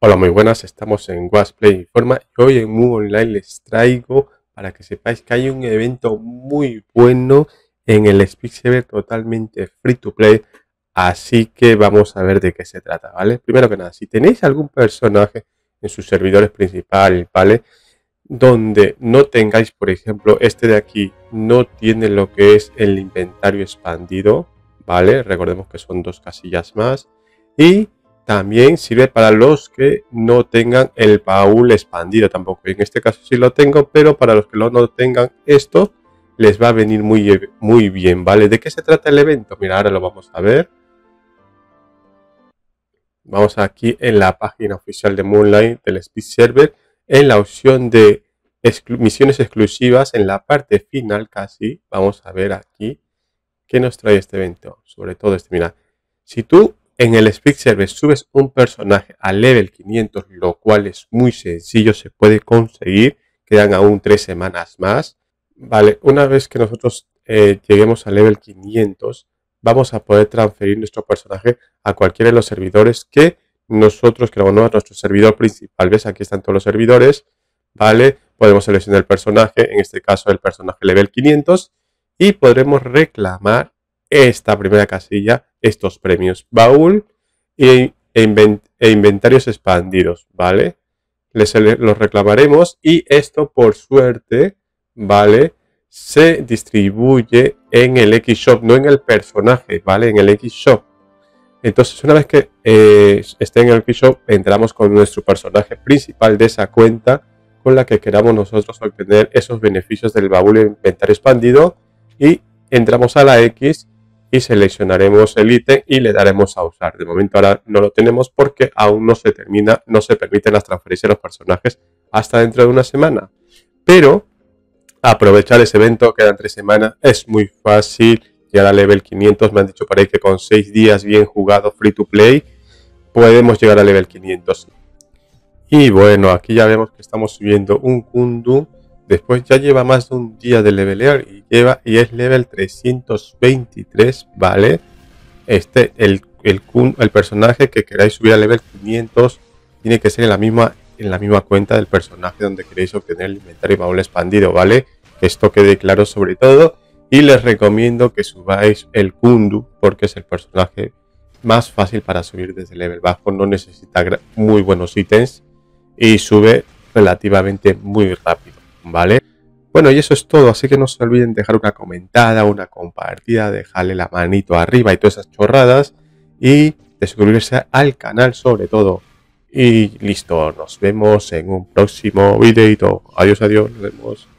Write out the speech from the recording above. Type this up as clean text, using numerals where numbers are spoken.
Hola, muy buenas, estamos en Wasplay Informa y hoy en Mu Online les traigo para que sepáis que hay un evento muy bueno en el Speed Server totalmente free to play, así que vamos a ver de qué se trata, ¿vale? Primero que nada, si tenéis algún personaje en sus servidores principales, ¿vale? Donde no tengáis, por ejemplo, este de aquí no tiene lo que es el inventario expandido, ¿vale? Recordemos que son dos casillas más y también sirve para los que no tengan el baúl expandido tampoco. En este caso sí lo tengo, pero para los que no tengan esto, les va a venir muy bien, ¿vale? ¿De qué se trata el evento? Mira, ahora lo vamos a ver. Vamos aquí en la página oficial de Moonlight del Speed Server, en la opción de misiones exclusivas, en la parte final casi. Vamos a ver aquí qué nos trae este evento. Sobre todo este, mira, si tú en el Speed Server subes un personaje a level 500, lo cual es muy sencillo, se puede conseguir, quedan aún 3 semanas más. Vale, una vez que nosotros lleguemos al level 500, vamos a poder transferir nuestro personaje a cualquiera de los servidores que nosotros queramos, ¿no? A nuestro servidor principal. ¿Ves? Aquí están todos los servidores, ¿vale? Podemos seleccionar el personaje, en este caso el personaje level 500, y podremos reclamar esta primera casilla, estos premios, baúl e inventarios expandidos, ¿vale? Los reclamaremos y esto por suerte, ¿vale? Se distribuye en el X-Shop, no en el personaje, ¿vale? En el X-Shop. Entonces, una vez que esté en el X-Shop, entramos con nuestro personaje principal de esa cuenta con la que queramos nosotros obtener esos beneficios del baúl de inventario expandido y entramos a la X y seleccionaremos el ítem y le daremos a usar. De momento ahora no lo tenemos porque aún no se permiten las transferencias de los personajes hasta dentro de una semana. Pero aprovechar ese evento, quedan 3 semanas, es muy fácil llegar a level 500. Me han dicho por ahí que con 6 días bien jugado free to play podemos llegar a level 500. Y bueno, aquí ya vemos que estamos subiendo un Kundu. Después ya lleva más de un día de levelear y es level 323, ¿vale? El personaje que queráis subir a level 500 tiene que ser en la misma cuenta del personaje donde queréis obtener el inventario y baúl expandido, ¿vale? Que esto quede claro sobre todo. Y les recomiendo que subáis el Kundu porque es el personaje más fácil para subir desde level bajo. No necesita muy buenos ítems y sube relativamente muy rápido, ¿vale? Bueno, y eso es todo, así que no se olviden dejar una comentada, una compartida, dejarle la manito arriba y todas esas chorradas y de suscribirse al canal sobre todo. Y listo, nos vemos en un próximo videito. Adiós, adiós, nos vemos.